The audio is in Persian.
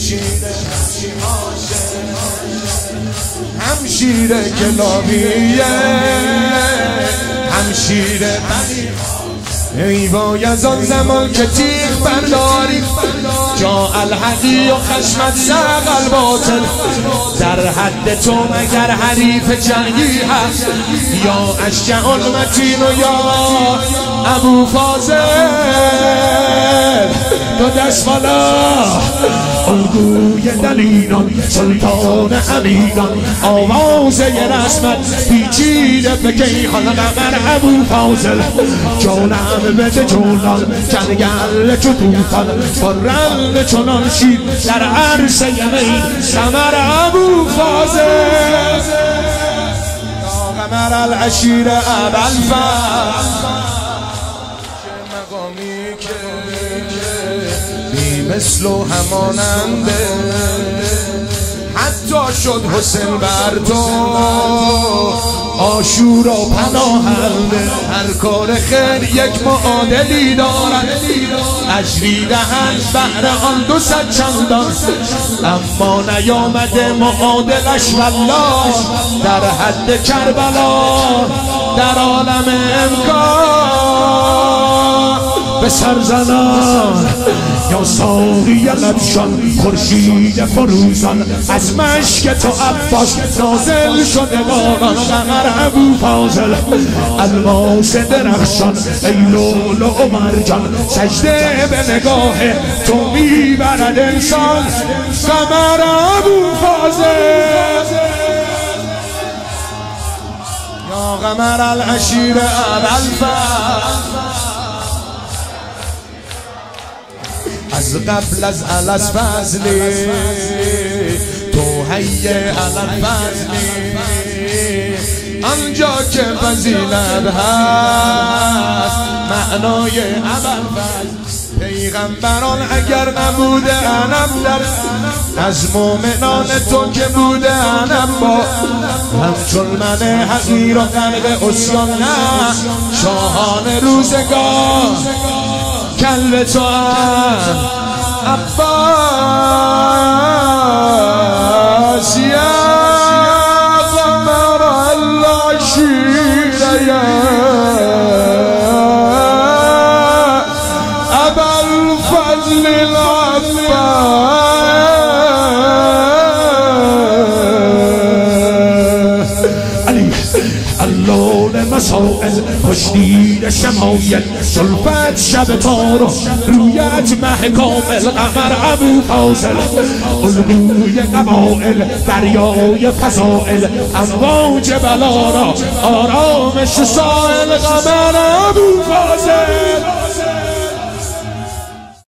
همشیر کلامیه همشیر ای وای از آن زمان که تیغ برداری جا الحقی و خشمت زق الباطل در حد تو مگر حریف جنگی هست یا اشجع المتین و یا ابو فاضل تو دست بالا الگوی دلیلان سلطان امیران آوازه رسمت پیچیده به کیهان قمر ابو فاضل جانم بده جولان جنگل چو توفان فرن چنان شیر در عرصه یمین قمر ابو فاضل قمر العشیر ابوالفضل مقامی که بی مثل و هماننده حتی شد حسین بر تو آشورا پناهنده هر کار خیر یک معادلی دارد اجری دهند بهر آن 200 چندان اما نیامده معادلش والله در حد کربلا در عالم امکان به سرزنان یا ساقی لبشان خورشید فروزان از مشک تو عباس نازل شده باران قمر ابو فاضل الماس درخشان ای لؤلؤ و مرجان سجده به نگاه تو میبرد انسان قمر ابو فاضل یا قمر العشیر ابوالفضل از قبل از الاسفضلی تو حی الفضلی آنجا که فضیلت هست معنای ابوالفضل پیغمبران اگر نبوده انم در از مومنان تو که بوده انم با همچون من حقیر و قلب عصیان نه شاهان روزگار کلب تو عباس یا قمر العشیر یا ابوالفضل العباس اللون مسائل خوشدید شمایل سلفت شب تارو رویت مه کامل قمر ابو فاضل الگوی قبائل دریای فضائل امواج بلا را آرامش سائل قمر ابو فاضل